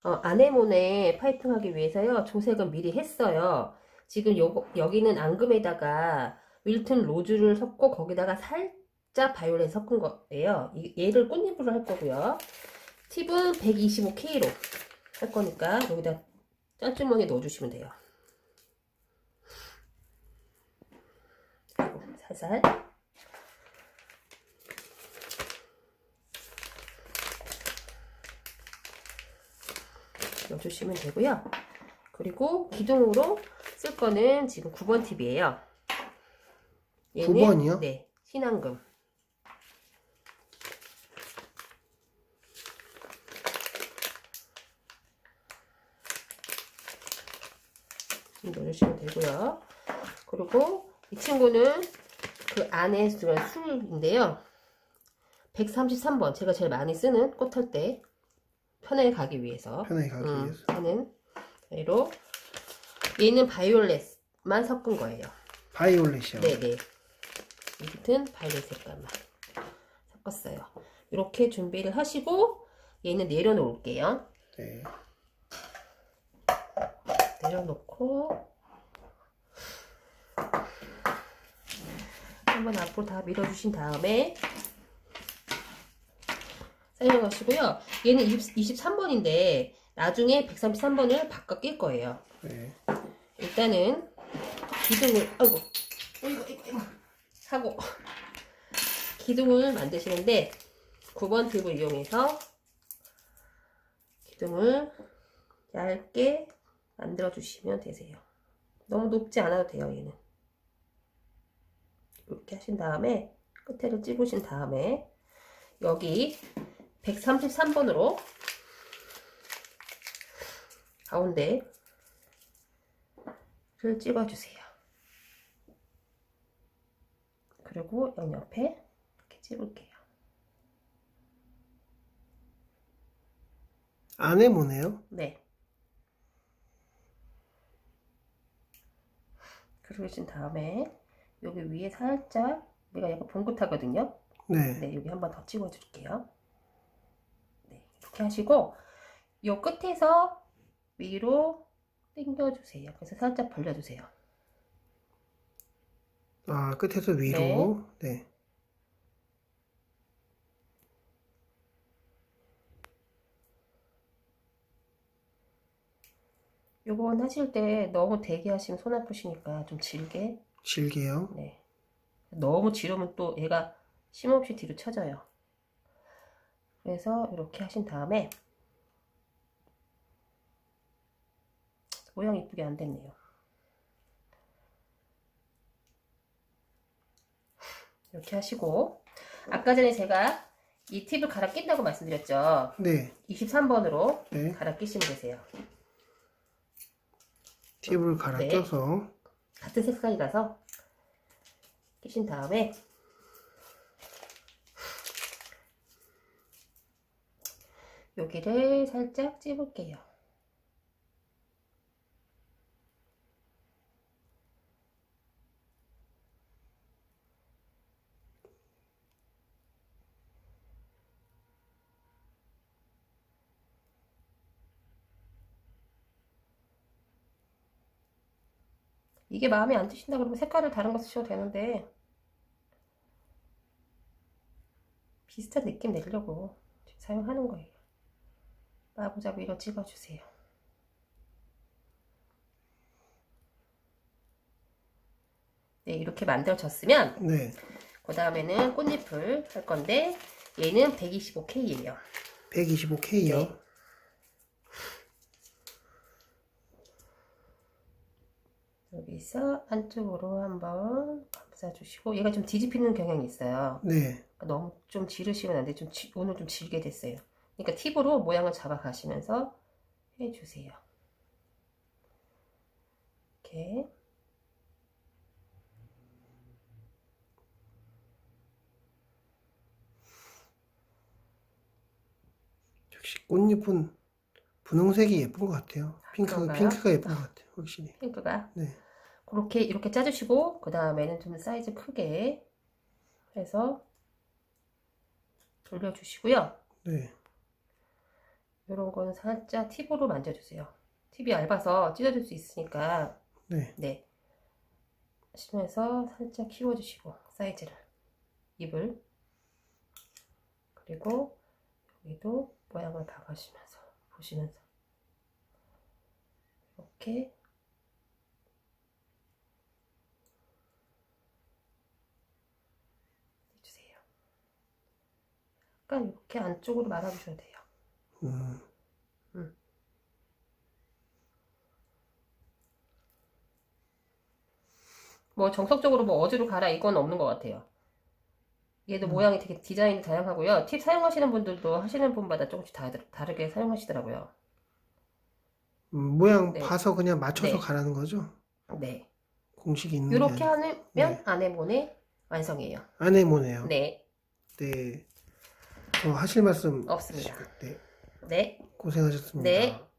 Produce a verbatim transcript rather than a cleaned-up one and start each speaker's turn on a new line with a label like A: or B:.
A: 어, 아네모네 파이팅 하기 위해서요. 조색은 미리 했어요. 지금 요, 여기는 앙금에다가 윌튼 로즈를 섞고 거기다가 살짝 바이올렛 섞은 거예요. 이, 얘를 꽃잎으로 할 거고요. 팁은 백이십오 케이로 할 거니까 여기다 짠주머니에 넣어주시면 돼요. 그리고 살살 넣어주시면 되고요. 그리고 기둥으로 쓸 거는 지금 구 번 팁이에요. 얘는,
B: 구 번이요?
A: 네, 신앙금. 넣어주시면 되고요. 그리고 이 친구는 그 안에 들어간 술인데요. 백삼십삼 번, 제가 제일 많이 쓰는 꽃할 때 편하게 가기 위해서
B: 편하게 가기
A: 음,
B: 위해서
A: 하는 얘로. 얘는 바이올렛만 섞은 거예요.
B: 바이올렛이요?
A: 네네. 짙은 바이올렛 색깔만 섞었어요. 이렇게 준비를 하시고 얘는 내려놓을게요.
B: 네.
A: 내려놓고 한번 앞으로 다 밀어주신 다음에 사용하시고요. 얘는 이십삼 번인데 나중에 백삼십삼 번을 바꿔 낄 거예요.
B: 네.
A: 일단은 기둥을 아이고 이거 이거 이거 하고 기둥을 만드시는데 구 번 팁을 이용해서 기둥을 얇게 만들어 주시면 되세요. 너무 높지 않아도 돼요. 얘는 이렇게 하신 다음에 끝에를 찝으신 다음에 여기 백삼십삼 번으로 가운데를 찍어주세요. 그리고 양옆에 이렇게 찝을게요.
B: 아네모네요?
A: 네. 그러신 다음에 여기 위에 살짝 얘가 약간 봉긋하거든요.
B: 네.
A: 네, 여기 한번 더 찍어 줄게요. 네, 이렇게 하시고 요 끝에서 위로 당겨 주세요. 그래서 살짝 벌려 주세요.
B: 아, 끝에서 위로. 네. 네.
A: 요건 하실 때 너무 대게 하시면 손 아프시니까 좀 질게.
B: 질게요.
A: 네. 너무 지르면 또 얘가 쉼없이 뒤로 쳐져요. 그래서 이렇게 하신 다음에 모양 이쁘게 안 됐네요. 이렇게 하시고 아까 전에 제가 이 팁을 갈아 낀다고 말씀드렸죠.
B: 네.
A: 이십삼 번으로
B: 네.
A: 갈아 끼시면 되세요.
B: 팁을 갈아
A: 네.
B: 껴서
A: 같은 색깔이라서 끼신 다음에 여기를 살짝 찝을게요. 이게 마음에 안 드신다 그러면 색깔을 다른 거 쓰셔도 되는데 비슷한 느낌 내려고 사용하는 거예요. 마구잡이 이거 찍어주세요. 네, 이렇게 만들어졌으면
B: 네.
A: 그 다음에는 꽃잎을 할 건데 얘는 백이십오 케이예요.
B: 백이십오 케이요?
A: 네. 여기서 안쪽으로 한번 감싸주시고 얘가 좀 뒤집히는 경향이 있어요.
B: 네.
A: 너무 좀 지르시면 안 돼. 좀 지, 오늘 좀 질게 됐어요. 그러니까 팁으로 모양을 잡아 가시면서 해주세요. 이렇게.
B: 역시 꽃잎은 분홍색이 예쁜 것 같아요. 핑크,
A: 그런가요?
B: 핑크가 예쁜 것 같아요. 확실히.
A: 핑크가.
B: 네.
A: 그렇게 이렇게 짜주시고 그 다음에는 좀 사이즈 크게 해서 돌려주시고요.
B: 네.
A: 이런 거는 살짝 팁으로 만져주세요. 팁이 얇아서 찢어질 수 있으니까.
B: 네.
A: 네. 하시면서 살짝 키워주시고, 사이즈를. 입을. 그리고 여기도 모양을 박아주시면서, 보시면서. 이렇게. 해주세요. 약간 이렇게 안쪽으로 말아주셔도 돼요.
B: 음.
A: 음. 뭐 정석적으로 뭐 어디로 가라 이건 없는 것 같아요. 얘도
B: 음.
A: 모양이 되게 디자인이 다양하고요. 팁 사용하시는 분들도 하시는 분마다 조금씩 다, 다르게 사용하시더라고요.
B: 음, 모양
A: 네.
B: 봐서 그냥 맞춰서
A: 네.
B: 가라는 거죠?
A: 네.
B: 공식이 있는 게
A: 이렇게
B: 아니라.
A: 하면
B: 네.
A: 아네모네 완성이에요.
B: 아네모네요.
A: 네.
B: 네. 더 하실 말씀
A: 없습니다.
B: 있으시고, 네.
A: 네.
B: 고생하셨습니다.
A: 네.